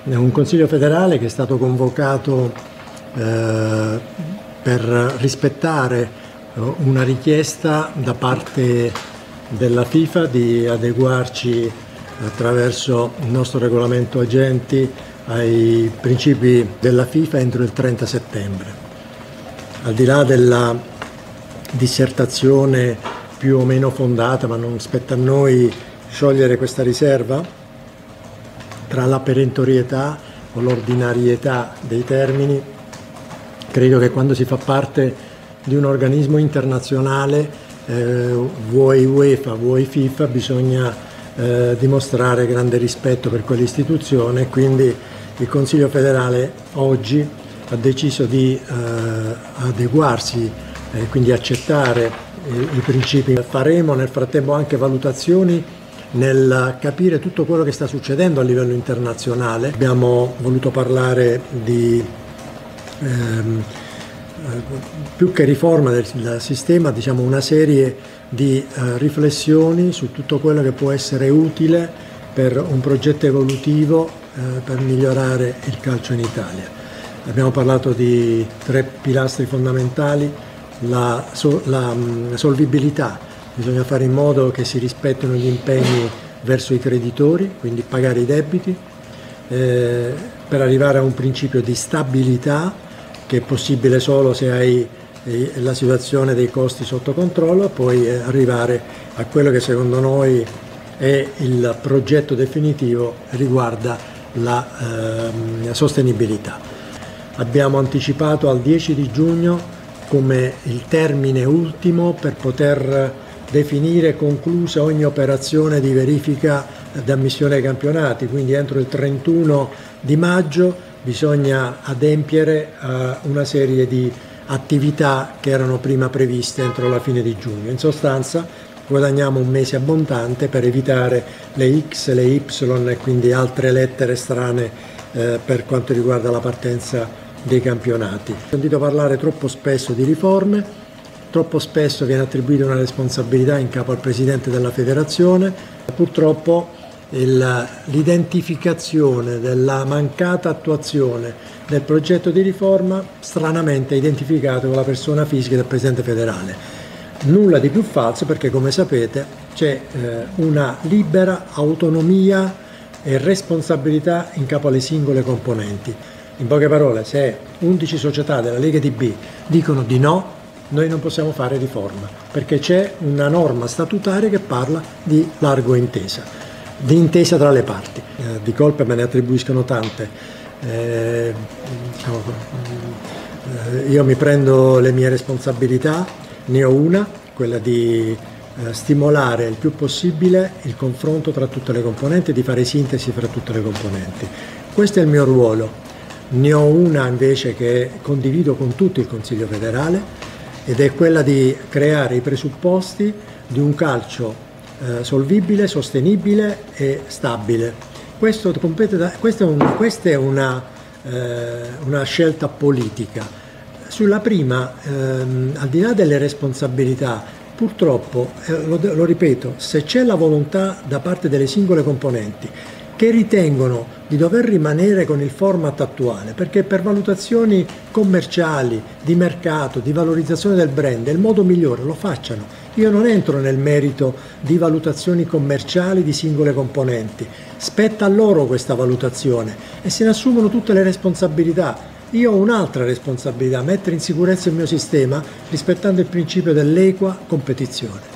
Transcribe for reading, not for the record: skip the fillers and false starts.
un Consiglio federale che è stato convocato per rispettare una richiesta da parte della FIFA di adeguarci attraverso il nostro regolamento agenti ai principi della FIFA entro il 30 settembre. Al di là della dissertazione più o meno fondata, ma non spetta a noi sciogliere questa riserva, tra la perentorietà o l'ordinarietà dei termini, credo che quando si fa parte di un organismo internazionale, vuoi UEFA, vuoi FIFA, bisogna dimostrare grande rispetto per quell'istituzione. Quindi il Consiglio federale oggi ha deciso di adeguarsi, quindi accettare i principi. Faremo nel frattempo anche valutazioni nel capire tutto quello che sta succedendo a livello internazionale. Abbiamo voluto parlare di più che riforma del sistema, diciamo una serie di riflessioni su tutto quello che può essere utile per un progetto evolutivo per migliorare il calcio in Italia. Abbiamo parlato di 3 pilastri fondamentali: la solvibilità, bisogna fare in modo che si rispettino gli impegni verso i creditori, quindi pagare i debiti, per arrivare a un principio di stabilità che è possibile solo se hai la situazione dei costi sotto controllo, poi arrivare a quello che secondo noi è il progetto definitivo, riguarda la sostenibilità. Abbiamo anticipato al 10 di giugno come il termine ultimo per poter definire conclusa ogni operazione di verifica d'ammissione ai campionati, quindi entro il 31 di maggio bisogna adempiere a una serie di attività che erano prima previste entro la fine di giugno. In sostanza guadagniamo un mese abbondante per evitare le X, le Y e quindi altre lettere strane per quanto riguarda la partenza dei campionati. Ho sentito parlare troppo spesso di riforme, troppo spesso viene attribuita una responsabilità in capo al presidente della federazione. Purtroppo l'identificazione della mancata attuazione del progetto di riforma stranamente è identificato con la persona fisica del presidente federale. Nulla di più falso, perché come sapete c'è una libera autonomia e responsabilità in capo alle singole componenti. In poche parole, se 11 società della Lega DB dicono di no, noi non possiamo fare riforma, perché c'è una norma statutaria che parla di largo intesa, di intesa tra le parti. Di colpe me ne attribuiscono tante. Io mi prendo le mie responsabilità, ne ho una, quella di stimolare il più possibile il confronto tra tutte le componenti e di fare sintesi fra tutte le componenti. Questo è il mio ruolo. Ne ho una invece che condivido con tutto il Consiglio federale, ed è quella di creare i presupposti di un calcio solvibile, sostenibile e stabile. Questa è una scelta politica. Sulla prima, al di là delle responsabilità, purtroppo, lo ripeto, se c'è la volontà da parte delle singole componenti che ritengono di dover rimanere con il format attuale, perché per valutazioni commerciali, di mercato, di valorizzazione del brand è il modo migliore, lo facciano. Io non entro nel merito di valutazioni commerciali di singole componenti, spetta a loro questa valutazione e se ne assumono tutte le responsabilità. Io ho un'altra responsabilità: mettere in sicurezza il mio sistema rispettando il principio dell'equa competizione.